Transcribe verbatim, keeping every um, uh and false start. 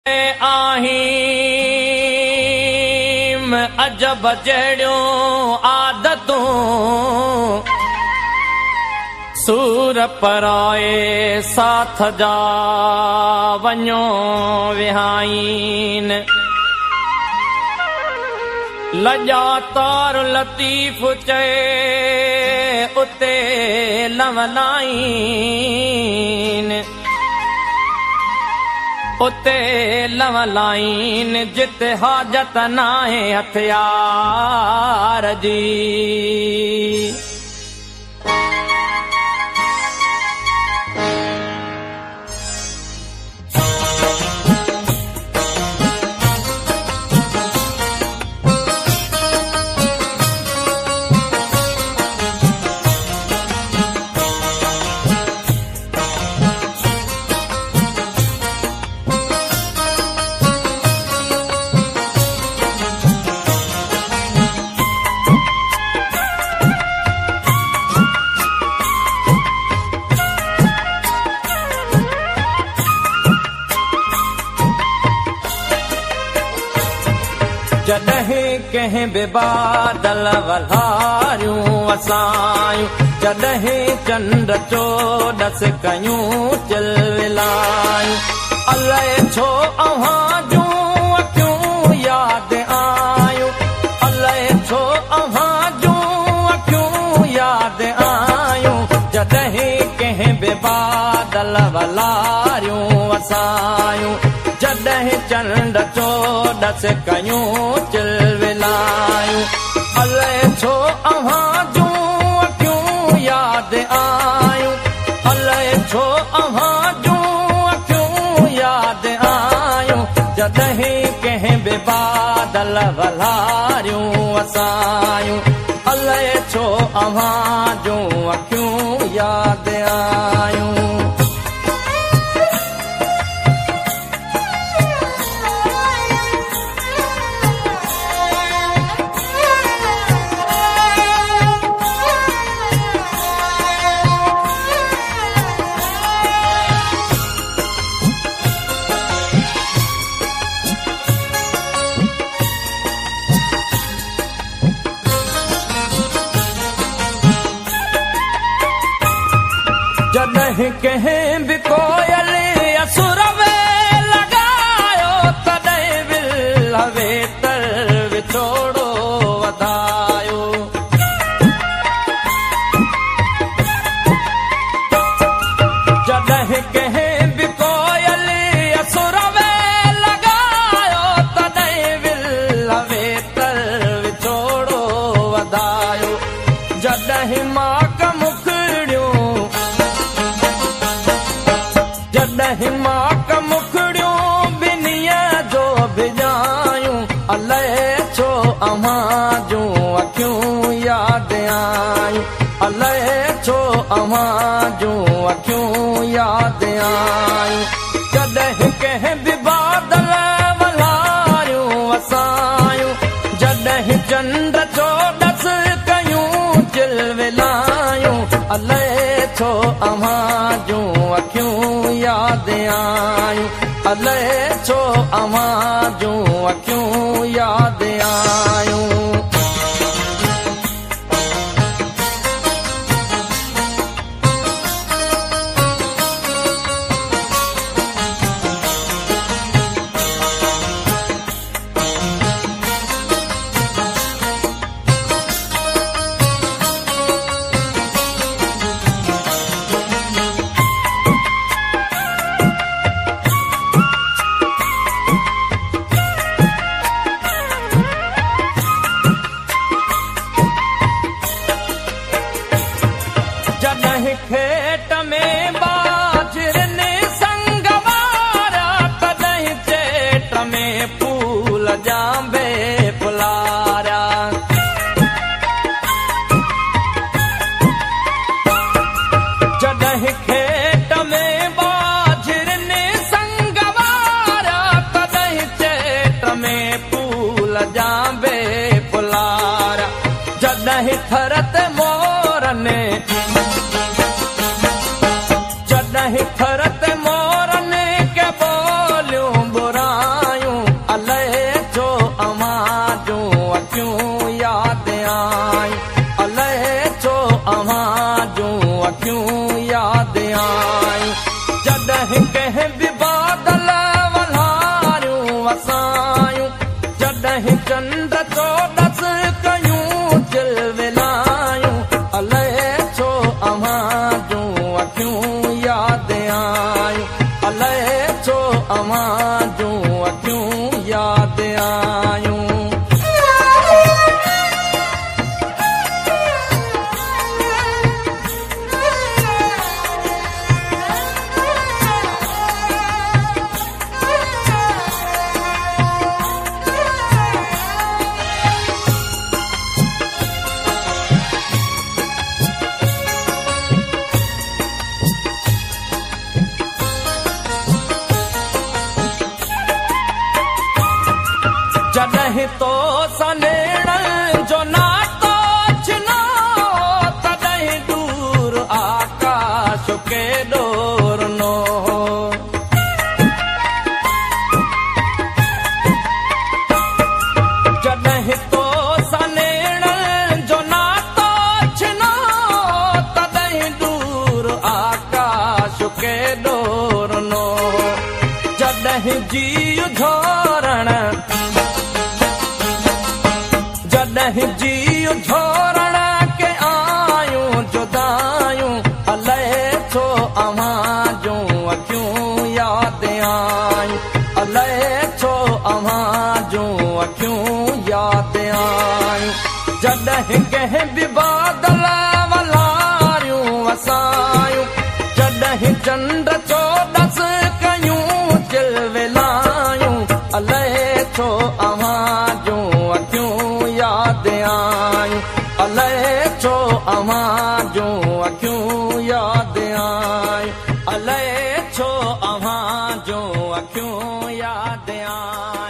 आहीम अजब जड़ियों आदतूं सूर पराए साथ जा वञो विहाइन लजा तार लतीफ चए उते लवलाइन उते लवलाइन जिते हाजत नाहे हथियार जी। जॾहिं कंहिं बि बादल वल्हारियूं असायूं जॾहिं चंड चोॾस कयूं चिलविलायूं अलाए छो अव्हां जूं अखियूं यादि आयूं अलाए छो अव्हां जूं अखियूं यादि आयूं जॾहिं कंहिं बि बादल वल्हारियूं असायूं जॾहिं चंड चोॾस कयूं चिलविलायूं अलाए छो अव्हां जूं अखियूं यादि आयूं अलाए छो अव्हां जूं अखियूं यादि आयूं जॾहिं कंहिं बि बादल वल्हारियूं असायूं अलाए छो अव्हां जूं अखियूं यादि आयूं। जॾहिं कंहिं बि कोयल असुर में लॻायो तॾहिं विल वेतर विछोड़ो वधायो जॾहिं कंहिं बि कोयल असुर में लॻायो तॾहिं विल वेतर विछोड़ो वधायो जॾहिं माक जॾहिं माक मुखड़ियूं ॿिन्हीअ जो भिजायूं अलाए छो अव्हां जूं अखियूं यादि आयूं अलाए छो अव्हां जूं अखियूं यादि आयूं जॾहिं कंहिं बि बादल वल्हारियूं असायूं जॾहिं चंड चोॾस कयूं चिलविलायूं अलाए छो अव्हां जूं अखियूं यादि आयूं अलाए छो अव्हां जूं अखियूं यादि आयूं। जॾहिं खेत में बाजरनि संग वारा तॾहिं चेट में फूल जांबे फुलारा जॾहिं खेत में बाजरनि संग वारा तॾहिं चेट में फूल जांबे फुलारा जॾहिं थरत मोरनि जॾहिं थरत मोरनि के बोलियूं बुरा जी झोरण जॾहिं जी झोरण के आयूं जुदायूं अलाए छो अव्हां जूं अखियूं यादि आयूं अलाए छो अव्हां जूं अखियूं यादि आयूं जॾहिं कंहिं बि बादल वलारियूं वसायूं जॾहिं चंड चोॾस कयूं चिलविलायूं अलाए छो अव्हां जूं अखियूं यादि आयूं अलाए छो अव्हां जूं अखियूं यादि आयूं अलाए छो अव्हां जूं अखियूं यादि आयूं